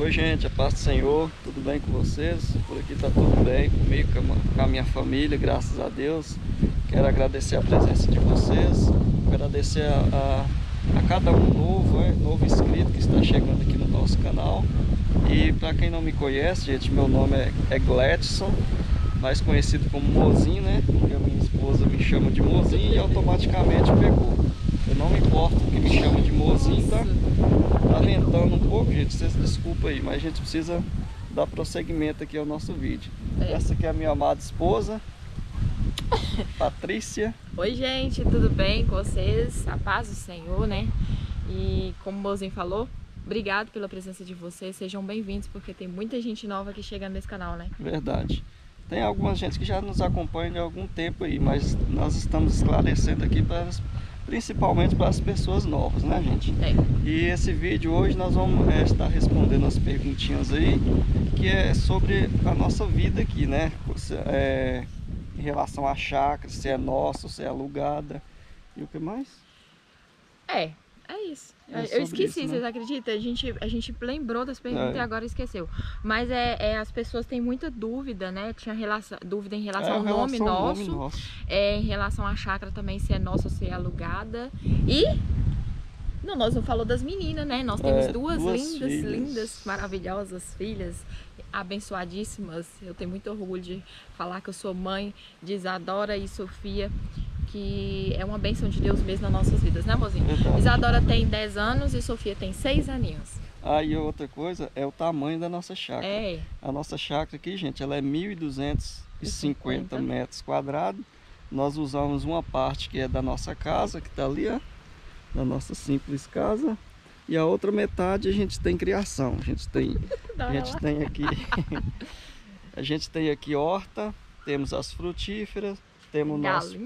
Oi gente, a paz do Senhor, tudo bem com vocês? Por aqui tá tudo bem comigo, com a minha família, graças a Deus. Quero agradecer a presença de vocês, agradecer a cada um novo inscrito que está chegando aqui no nosso canal. E para quem não me conhece, gente, meu nome é Gledson, mais conhecido como Mozinho, né? Porque a minha esposa me chama de Mozinho e automaticamente pegou. Eu não me importo que me chama de Mozinho, tá ventando um pouco, gente, vocês desculpem aí, mas a gente precisa dar prosseguimento aqui ao nosso vídeo. Essa aqui é a minha amada esposa, Patrícia. Oi gente, tudo bem com vocês? A paz do Senhor, né? E como o Mozinho falou, obrigado pela presença de vocês, sejam bem-vindos, porque tem muita gente nova aqui chegando nesse canal, né? Verdade. Tem algumas gente que já nos acompanha há algum tempo aí, mas nós estamos esclarecendo aqui principalmente para as pessoas novas, né, gente? E esse vídeo hoje nós vamos estar respondendo as perguntinhas aí, que é sobre a nossa vida aqui, né? Em relação à chácara, se é nossa, se é alugada e o que mais? É isso. Eu esqueci, isso, né? Vocês acreditam? A gente lembrou das perguntas e agora esqueceu. Mas as pessoas têm muita dúvida, né? Tinha dúvida em relação ao nome nosso. Em relação à chácara também, se é nossa ou se é alugada. E nós não falamos das meninas, né? Nós temos duas lindas, maravilhosas filhas, abençoadíssimas. Eu tenho muito orgulho de falar que eu sou mãe de Isadora e Sofia, que é uma bênção de Deus mesmo nas nossas vidas, né, Mozinho? Isadora tem 10 anos e Sofia tem 6 aninhos. E outra coisa é o tamanho da nossa chácara. A nossa chácara aqui, gente, ela é 1.250 metros quadrados. Nós usamos uma parte que é da nossa casa, que está ali, ó, da nossa simples casa. E a outra metade a gente tem criação. A gente tem aqui horta, temos as frutíferas. Temos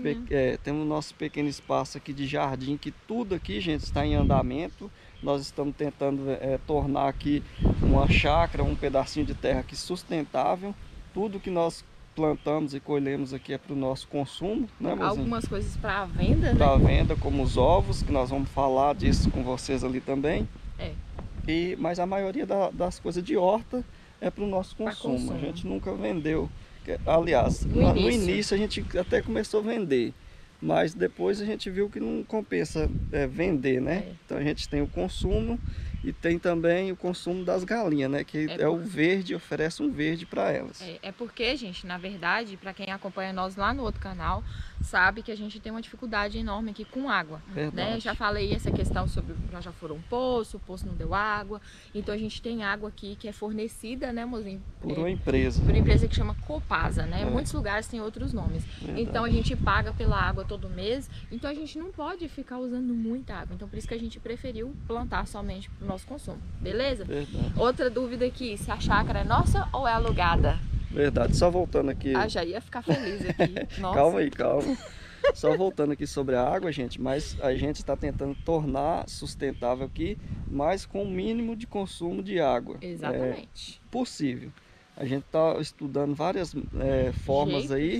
nosso pequeno espaço aqui de jardim, que tudo aqui, gente, está em andamento. Nós estamos tentando tornar aqui uma chácara, um pedacinho de terra aqui sustentável. Tudo que nós plantamos e colhemos aqui é para o nosso consumo, né, Mozinho? Algumas coisas para venda, né? Para venda, como os ovos, que nós vamos falar disso com vocês ali também. Mas a maioria das coisas de horta é para o nosso consumo. A gente nunca vendeu. Aliás, no início a gente até começou a vender, mas depois a gente viu que não compensa vender, né? Então a gente tem o consumo e tem também o consumo das galinhas, né? Que o verde, oferece um verde para elas. É porque, gente, na verdade, para quem acompanha nós lá no outro canal, sabe que a gente tem uma dificuldade enorme aqui com água, né? Já falei essa questão sobre, nós já furou um poço, o poço não deu água, então a gente tem água aqui que é fornecida, né, Mozinho? Por uma empresa. Por uma empresa que chama Copasa, né? Muitos lugares têm outros nomes. Então a gente paga pela água todo mês, então a gente não pode ficar usando muita água, então por isso que a gente preferiu plantar somente para o nosso consumo, beleza? Outra dúvida aqui, se a chácara é nossa ou é alugada? Verdade, só voltando aqui... já ia ficar feliz aqui. Nossa. Calma aí, calma. Só voltando aqui sobre a água, gente, mas a gente está tentando tornar sustentável aqui, mas com o mínimo de consumo de água. Exatamente. Possível. A gente está estudando várias formas aí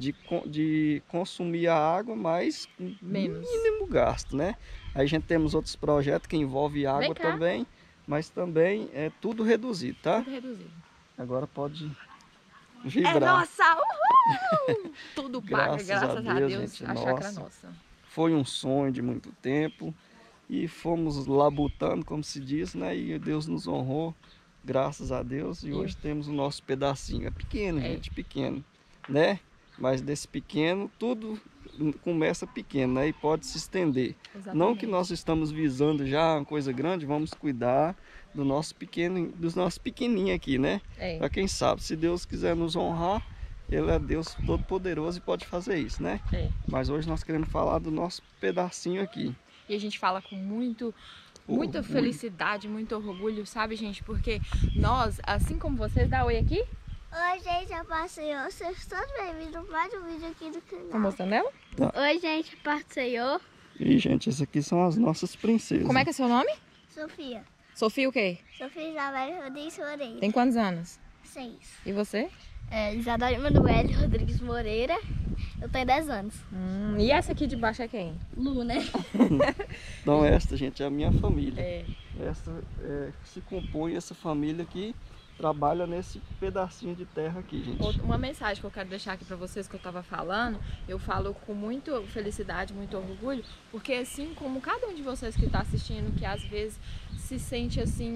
de consumir a água, mas com mínimo gasto, né? Aí a gente temos outros projetos que envolvem água também, mas também é tudo reduzido, tá? Tudo reduzido. Agora pode vibrar. É nossa! Uhul! Tudo paga, graças a Deus, gente, a chácara é nossa. Foi um sonho de muito tempo e fomos labutando, como se diz, né? E Deus nos honrou, graças a Deus, e hoje temos o nosso pedacinho. É pequeno, gente, pequeno, né? Mas desse pequeno, tudo começa pequeno, né? E pode se estender. Exatamente. Não que nós estamos visando já uma coisa grande, vamos cuidar do nosso pequeno, dos nossos pequenininhos aqui, né? Para quem sabe, se Deus quiser nos honrar, Ele é Deus todo-poderoso e pode fazer isso, né? Mas hoje nós queremos falar do nosso pedacinho aqui. E a gente fala com muita felicidade, muito orgulho, sabe, gente? Porque nós, assim como vocês, dá oi aqui. Oi, gente, eu passei hoje. Vocês todos bem-vindos a mais um vídeo aqui do canal. Tá mostrando ela? Oi, gente, passei hoje. E, gente, essas aqui são as nossas princesas. Como é que é seu nome? Sofia. Sofia o quê? Sofia Isabel Rodrigues Moreira. Tem quantos anos? 6. E você? Isadora Emanuele Rodrigues Moreira. Eu tenho 10 anos. E essa aqui de baixo é quem? Lu, né? Então esta, gente, é a minha família. É. Essa se compõe essa família que trabalha nesse pedacinho de terra aqui, gente. Uma mensagem que eu quero deixar aqui para vocês que eu estava falando, eu falo com muita felicidade, muito orgulho, porque assim como cada um de vocês que está assistindo, que às vezes se sente assim,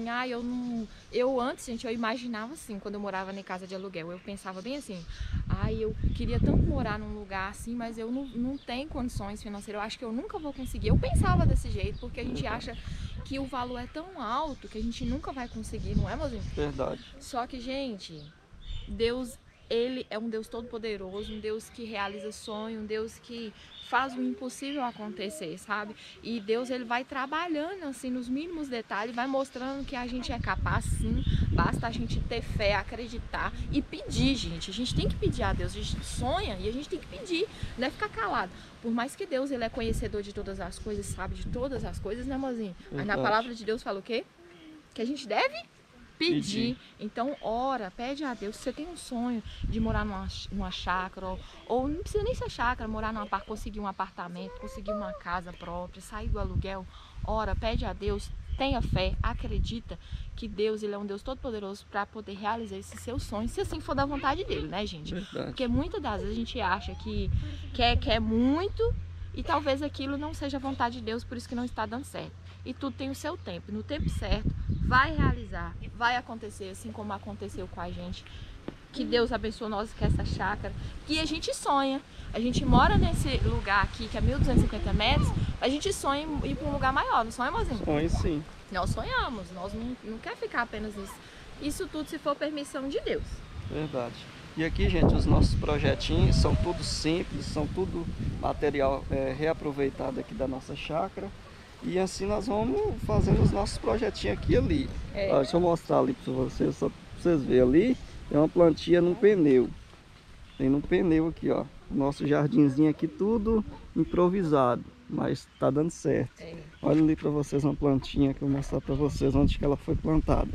eu antes, gente, eu imaginava assim, quando eu morava em casa de aluguel, eu pensava bem assim, eu queria tanto morar num lugar assim, mas eu não tenho condições financeiras, eu acho que eu nunca vou conseguir. Eu pensava desse jeito, porque a gente acha que o valor é tão alto que a gente nunca vai conseguir, não é, mozinho? Verdade. Só que, gente, Deus, Ele é um Deus todo-poderoso, um Deus que realiza sonho, um Deus que faz o impossível acontecer, sabe? E Deus, Ele vai trabalhando, assim, nos mínimos detalhes, vai mostrando que a gente é capaz, sim, basta a gente ter fé, acreditar e pedir, gente. A gente tem que pedir a Deus, a gente sonha e a gente tem que pedir, não é ficar calado. Por mais que Deus, Ele é conhecedor de todas as coisas, sabe de todas as coisas, né, mozinho? Aí na palavra de Deus fala o quê? Que a gente deve pedir. Então ora, pede a Deus. Se você tem um sonho de morar numa chácara, ou não precisa nem ser chácara, morar conseguir um apartamento, conseguir uma casa própria, sair do aluguel, ora, pede a Deus, tenha fé, acredita que Deus, Ele é um Deus todo poderoso para poder realizar esse seu sonho, se assim for da vontade dele, né, gente? Verdade. Porque muitas das vezes a gente acha que quer muito e talvez aquilo não seja a vontade de Deus, por isso que não está dando certo. E tudo tem o seu tempo, no tempo certo vai realizar, vai acontecer, assim como aconteceu com a gente. Que Deus abençoe nós com essa chácara, que a gente sonha. A gente mora nesse lugar aqui, que é 1.250 metros, a gente sonha em ir para um lugar maior, não sonha, mozinho? Sonho sim. Nós sonhamos, nós não quer ficar apenas nisso. Isso tudo se for permissão de Deus. Verdade. E aqui, gente, os nossos projetinhos são tudo simples, são tudo material reaproveitado aqui da nossa chácara. E assim nós vamos fazendo os nossos projetinhos aqui e ali. Ó, deixa eu mostrar ali para vocês, só para vocês verem ali. Tem uma plantinha num pneu. Tem num pneu aqui, ó. Nosso jardinzinho aqui tudo improvisado, mas tá dando certo. Olha ali para vocês uma plantinha que eu vou mostrar para vocês onde que ela foi plantada.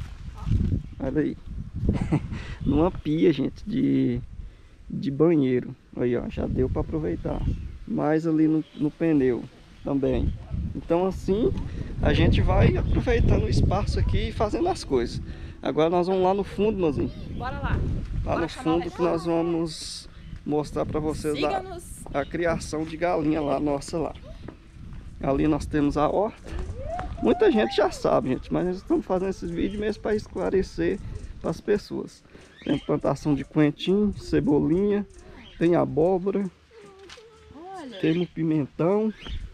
Olha aí. Numa pia, gente, de banheiro. Aí, ó, já deu para aproveitar. Mais ali no pneu também. Então assim a gente vai aproveitando o espaço aqui e fazendo as coisas. Agora nós vamos lá no fundo, mozinho. Bora lá. Lá no fundo que nós vamos mostrar para vocês a criação de galinha lá, nossa lá. Ali nós temos a horta. Muita gente já sabe, gente, mas nós estamos fazendo esses vídeos mesmo para esclarecer para as pessoas. Tem plantação de coentrim, cebolinha, tem abóbora, tem pimentão.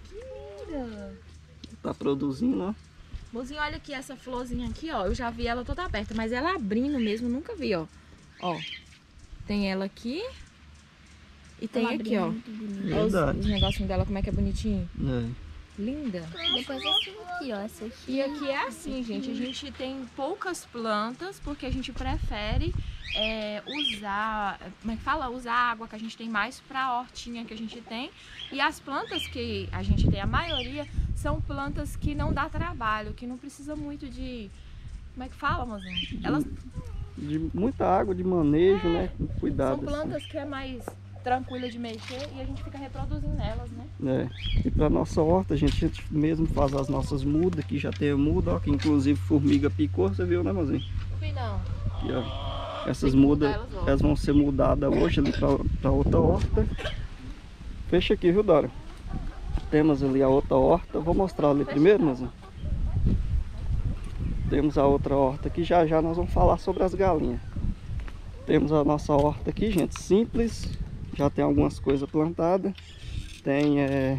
Tá produzindo, ó. Mozinho, olha aqui essa florzinha aqui, ó. Eu já vi ela toda aberta, mas ela abrindo mesmo, nunca vi, ó. Ó, tem ela aqui e tem aqui, ó. Olha os negocinhos dela, como é que é bonitinho. Linda. Depois aqui, ó, essa aqui. E aqui é assim, gente, a gente tem poucas plantas, porque a gente prefere usar, como é que fala? Usar a água que a gente tem mais para a hortinha que a gente tem. E as plantas que a gente tem, a maioria, são plantas que não dá trabalho, que não precisa muito de, como é que fala, mozinho? Elas... De muita água, de manejo, né? Com cuidado. São plantas assim que é mais tranquila de mexer e a gente fica reproduzindo nelas, né? E para nossa horta, a gente mesmo faz as nossas mudas, que já tem a muda, ó, que inclusive formiga picou, você viu, né, mozinho? Não vi não. Aqui, ó. Essas mudas, elas vão ser mudadas hoje ali para outra horta. Fecha aqui, viu, Dora? Temos ali a outra horta, vou mostrar ali primeiro, mozinho. Temos a outra horta aqui, já já nós vamos falar sobre as galinhas. Temos a nossa horta aqui, gente, simples. Já tem algumas coisas plantadas. Tem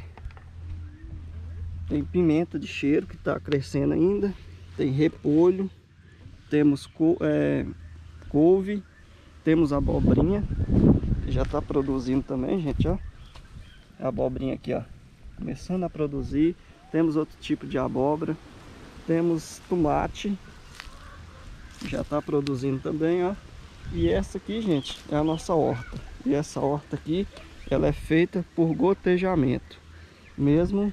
pimenta de cheiro que está crescendo ainda. Tem repolho. Temos couve. Temos abobrinha, que já está produzindo também, gente, ó. A abobrinha aqui, ó, começando a produzir. Temos outro tipo de abóbora. Temos tomate, já está produzindo também, ó. E essa aqui, gente, é a nossa horta. E essa horta aqui, ela é feita por gotejamento. Mesmo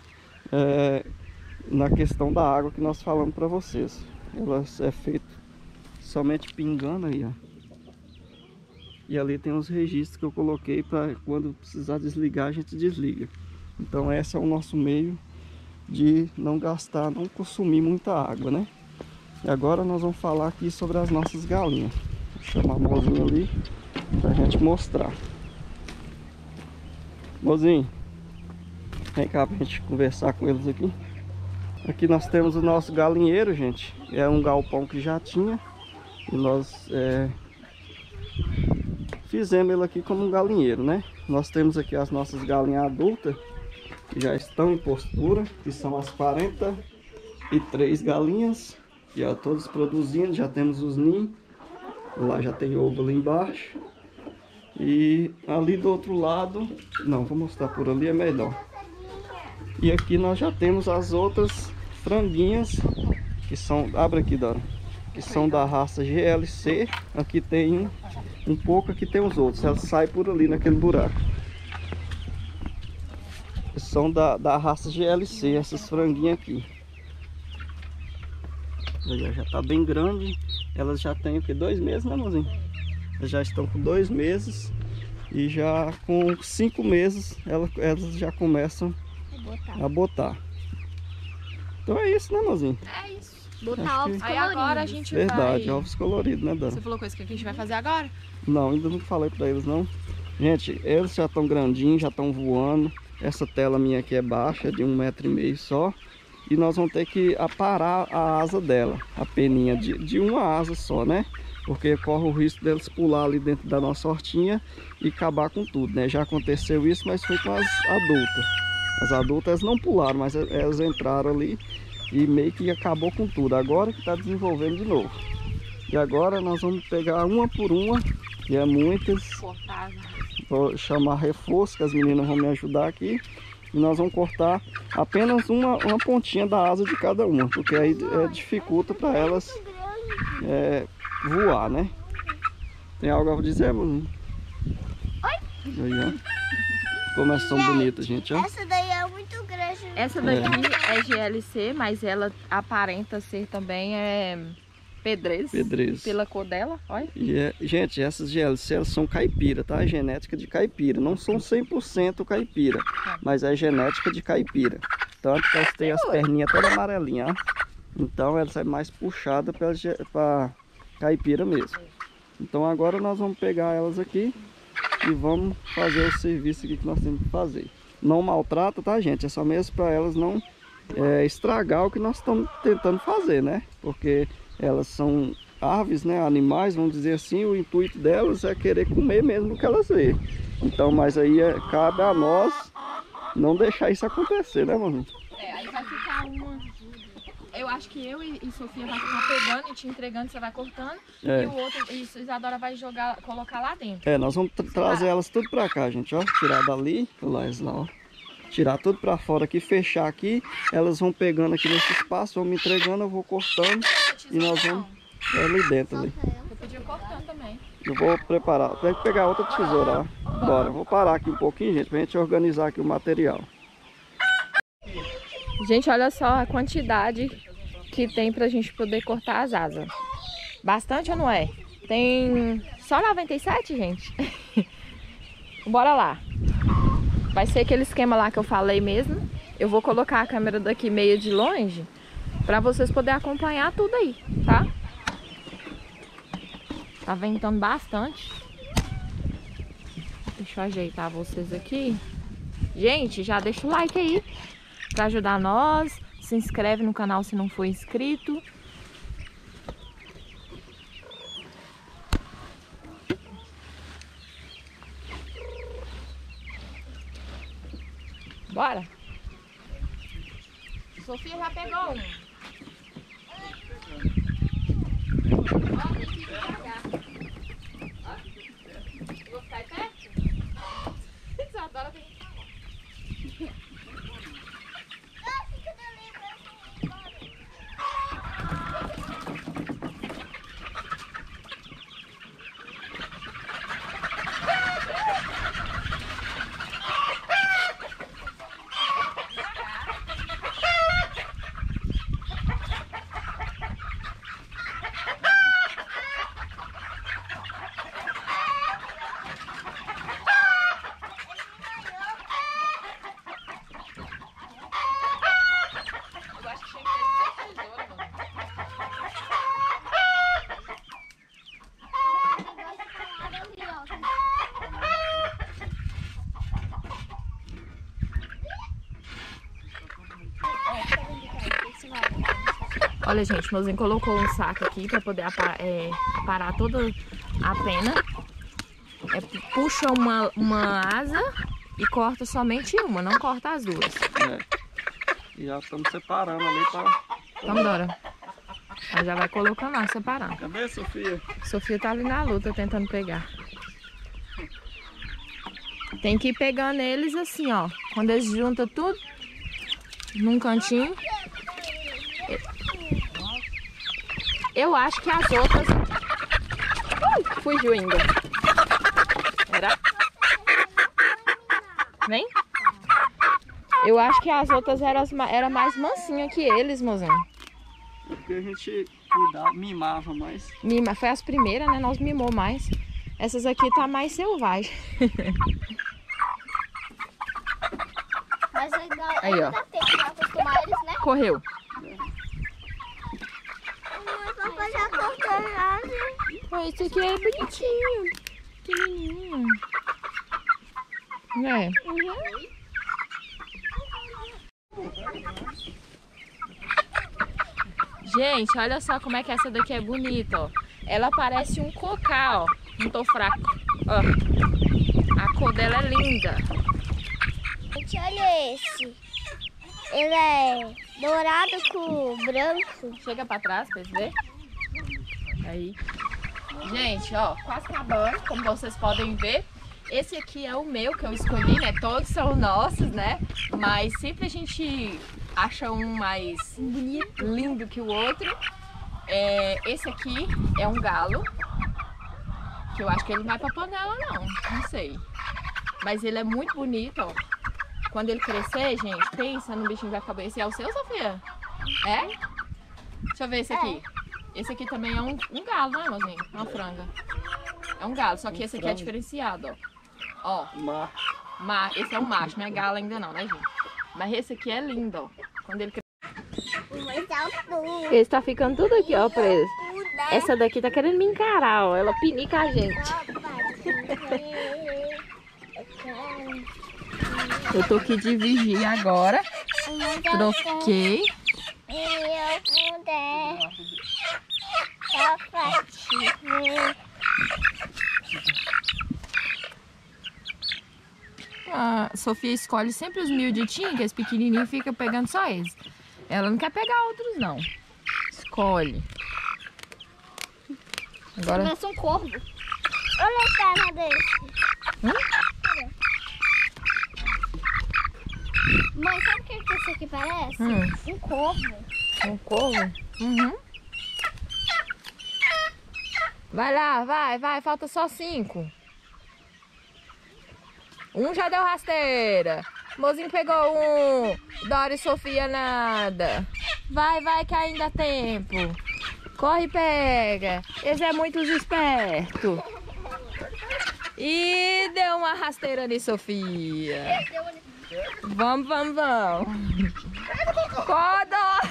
na questão da água que nós falamos para vocês. Ela é feita somente pingando aí, ó. E ali tem os registros que eu coloquei para quando precisar desligar, a gente desliga. Então esse é o nosso meio de não gastar, não consumir muita água, né? E agora nós vamos falar aqui sobre as nossas galinhas. Vou chamar a mozinha ali pra gente mostrar. Mozinho, vem cá pra gente conversar com eles aqui. Aqui nós temos o nosso galinheiro, gente. É um galpão que já tinha. E nós fizemos ele aqui como um galinheiro, né? Nós temos aqui as nossas galinhas adultas, que já estão em postura, que são as 43 galinhas. E ó, todos produzindo, já temos os ninhos. Lá já tem ovo ali embaixo. E ali do outro lado, não, vou mostrar por ali, é melhor. E aqui nós já temos as outras franguinhas, que são, abre aqui, Dora, que são da raça GLC. Aqui tem um pouco, aqui tem os outros, elas saem por ali naquele buraco. São da raça GLC, essas franguinhas aqui. Já tá bem grande, elas já têm o que? 2 meses, né, mozinho? Elas já estão com 2 meses e já com 5 meses elas já começam a botar. Então é isso, né, mozinho? É isso. Botar ovos coloridos. Aí agora a gente Verdade, vai... ovos coloridos, né, Dora? Você falou coisa que a gente vai fazer agora? Não, ainda não falei pra eles, não. Gente, eles já estão grandinhos, já estão voando. Essa tela minha aqui é baixa, de 1,5 m só. E nós vamos ter que aparar a asa dela, a peninha de uma asa só, né? Porque corre o risco deles pular ali dentro da nossa hortinha e acabar com tudo, né? Já aconteceu isso, mas foi com as adultas. As adultas não pularam, mas elas entraram ali e meio que acabou com tudo. Agora que está desenvolvendo de novo. E agora nós vamos pegar uma por uma, que é muitas. Cortar. Vou chamar reforço, que as meninas vão me ajudar aqui. E nós vamos cortar apenas uma pontinha da asa de cada uma, porque aí dificulta para elas voar, né? Tem algo a dizer, mano? Oi? Aí, ó. Como elas são bonitas, gente, ó. Essa daí é muito grande. Essa daqui é GLC, mas ela aparenta ser também pedreza. Pela cor dela, olha. E gente, essas GLC elas são caipira, tá? É genética de caipira. Não são 100% caipira, mas é genética de caipira. Tanto que elas têm as perninhas todas amarelinhas, ó. Então elas é mais puxada para caipira mesmo. Então agora nós vamos pegar elas aqui e vamos fazer o serviço aqui que nós temos que fazer. Não maltrata, tá, gente? É só mesmo para elas não estragar o que nós estamos tentando fazer, né? Porque elas são aves, né? Animais, vamos dizer assim. O intuito delas é querer comer mesmo o que elas veem. Então, mas aí cabe a nós não deixar isso acontecer, né, mano? Aí vai ficar uma... Eu acho que eu e Sofia vai ficar pegando e te entregando, você vai cortando. E o outro, Isadora vai colocar lá dentro. Nós vamos trazer elas tudo pra cá, gente, ó. Tirar dali, lá, ó. Tirar tudo pra fora aqui, fechar aqui. Elas vão pegando aqui nesse espaço, vão me entregando, eu vou cortando. E nós vamos ali dentro ali. Eu podia cortando também. Eu vou preparar, tem que pegar outra tesoura, ó. Bora, vou parar aqui um pouquinho, gente, pra gente organizar aqui o material. Gente, olha só a quantidade que tem pra gente poder cortar as asas. Bastante ou não é? Tem só 97, gente. Bora lá. Vai ser aquele esquema lá que eu falei mesmo. Eu vou colocar a câmera daqui meio de longe pra vocês poderem acompanhar tudo aí, tá? Tá ventando bastante. Deixa eu ajeitar vocês aqui. Gente, já deixa o like aí pra ajudar nós. Se inscreve no canal se não for inscrito. Bora! Sofia já pegou um. Ó, tem que ir devagar. Ó, vou ficar aí perto? Isadora tem que falar. Olha, gente, o mozinho colocou um saco aqui pra poder parar toda a pena. Puxa uma asa e corta somente uma, não corta as duas. E já estamos separando ali pra... Vamos, Dora. Ela já vai colocando lá, separando. Cadê a Sofia? Sofia tá ali na luta, tentando pegar. Tem que ir pegando eles assim, ó. Quando eles juntam tudo num cantinho. Eu acho que as outras... fugiu ainda. Será? Vem. Eu acho que as outras eram mais mansinhas que eles, mozinho. É porque a gente mimava mais. Foi as primeiras, né? Nós mimou mais. Essas aqui tá mais selvagem. Mas legal, aí, ó. dá tempo pra acostumar eles, né? Correu. O papai já cortou a asa. Esse aqui é bonitinho. Pequenininho. É. Gente, olha só como é que essa daqui é bonita, ó. Ela parece um cocá, ó. Não tô fraco. Ó. A cor dela é linda. Gente, olha esse. Ele é dourado com branco. Chega pra trás pra vocês verem. Aí. Gente, ó, quase acabando, como vocês podem ver. Esse aqui é o meu que eu escolhi, né? Todos são nossos, né? Mas sempre a gente acha um mais bonito, lindo que o outro. Esse aqui é um galo. Que eu acho que ele não vai pra panela, não sei. Mas ele é muito bonito, ó. Quando ele crescer, gente, pensa no bichinho que vai ficar bem. Esse é o seu, Sofia? É? Deixa eu ver esse aqui. Esse aqui também é um galo, né, mozinho? Uma franga. É um galo, só que esse aqui é diferenciado, ó. Ó. Esse é um macho, não é galo ainda não, né, gente? Mas esse aqui é lindo, ó. Quando ele crescer. Esse tá ficando tudo aqui, ó, preso. Essa daqui tá querendo me encarar, ó. Ela pinica a gente. Eu tô aqui de vigia agora. Troquei. A Sofia escolhe sempre os miuditinhos, que esse pequenininho fica pegando só eles. Ela não quer pegar outros, não. Escolhe. Agora... Parece um corvo. Olha a perna desse. Mãe, sabe o que esse aqui parece? Um corvo. Um corvo? Uhum. Vai lá, vai. Falta só 5. Um já deu rasteira. Mozinho pegou um. Dora e Sofia nada. Vai que ainda há tempo. Corre e pega. Esse é muito esperto. E deu uma rasteira em Sofia. Vamos. Coda!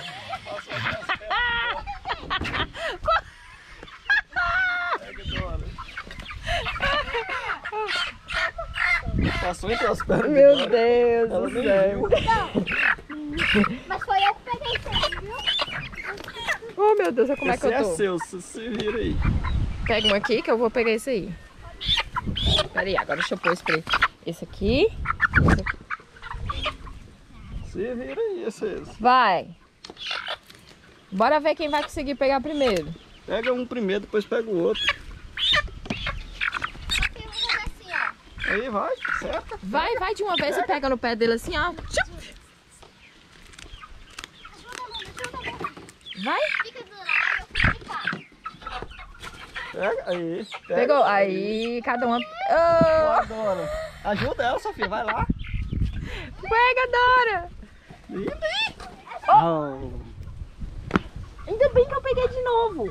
Passou entre as pernas. Meu Deus do céu. Mas foi eu que peguei isso, viu? Oh, meu Deus, como é que eu tô? Esse é seu, se vira aí. Pega um aqui que eu vou pegar esse aí. Pera aí, agora deixa eu pôr esse aqui. Se vira aí, esse. Vai. Bora ver quem vai conseguir pegar primeiro. Pega um primeiro, depois pega o outro. Aí vai, certo? Vai de uma vez e pega no pé dele assim, ó. Vai. Pega, aí. Pegou. Aí, cada uma... Oh. Dora. Ajuda ela, Sofia, vai lá. Pega, Dora. Oh. Ainda bem que eu peguei de novo.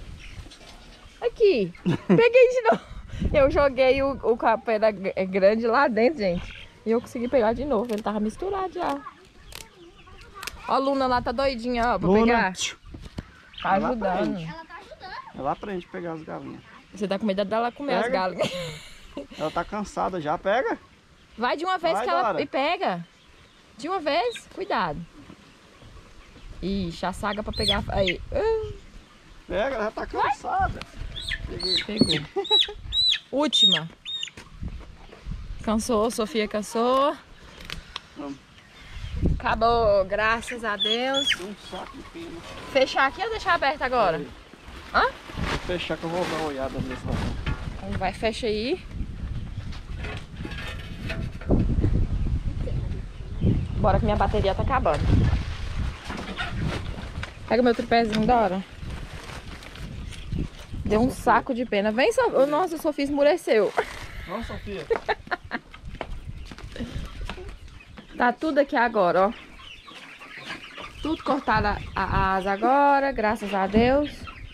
Aqui. Peguei de novo. Eu joguei o capé grande lá dentro, gente. E eu consegui pegar de novo. Ele tava misturado já. Ó, a Luna lá tá doidinha, ó, pra pegar. Tá ajudando. Ela tá ajudando. Ela aprende a pegar as galinhas. Você tá com medo dela comer as galinhas. Ela tá cansada já, pega. Vai de uma vez vai, que ela Dora. pega. De uma vez, cuidado. Ixi, a saga pra pegar... Aí. Pega, já tá cansada. Pegou. Última. Cansou, Sofia cansou. Acabou, graças a Deus. Um saco de pena. Fechar aqui ou deixar aberto agora? Hã? Vou fechar que eu vou dar uma olhada nesse lado. Vai, fecha aí. Bora que minha bateria tá acabando. Pega meu tripézinho, Dora. Deu um saco de pena. Vem, Sofia. Nossa, a Sofia esmureceu. Vamos, Sofia. Tá tudo aqui agora, ó. Tudo cortado a asa agora, graças a Deus.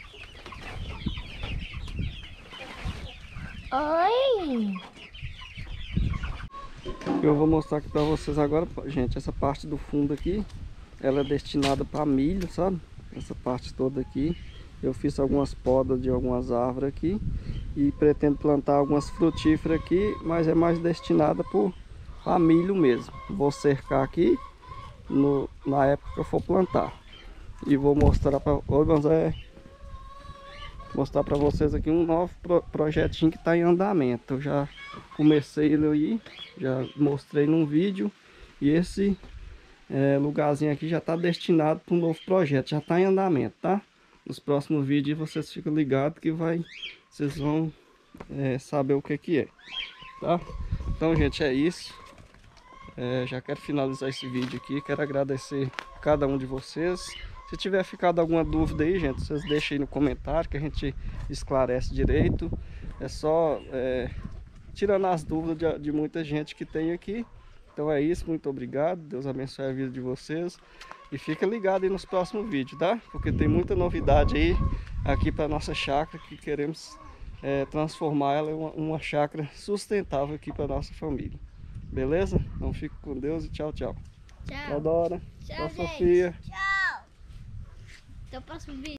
Oi! Eu vou mostrar aqui pra vocês agora, gente, essa parte do fundo aqui, ela é destinada para milho, sabe? Essa parte toda aqui. Eu fiz algumas podas de algumas árvores aqui e pretendo plantar algumas frutíferas aqui, mas é mais destinada para milho mesmo. Vou cercar aqui na época que eu for plantar. E vou mostrar para mostrar para vocês aqui um novo projetinho que está em andamento. Eu já comecei ele aí, já mostrei num vídeo, e esse lugarzinho aqui já está destinado para um novo projeto, já está em andamento, tá? Nos próximos vídeos vocês ficam ligados que vocês vão saber o que é, tá? Então, gente, é isso. Já quero finalizar esse vídeo aqui, quero agradecer cada um de vocês. Se tiver ficado alguma dúvida aí, gente, vocês deixem aí no comentário que a gente esclarece direito. É só tirando as dúvidas de muita gente que tem aqui. Então é isso, muito obrigado, Deus abençoe a vida de vocês. E fica ligado aí nos próximos vídeos, tá? Porque tem muita novidade aí aqui para nossa chácara, que queremos transformar ela em uma chácara sustentável aqui para nossa família. Beleza? Então fique com Deus e tchau, tchau. Tchau. Tchau, Dora. Tchau, Tchau, gente. Sofia. Tchau. Até o próximo vídeo.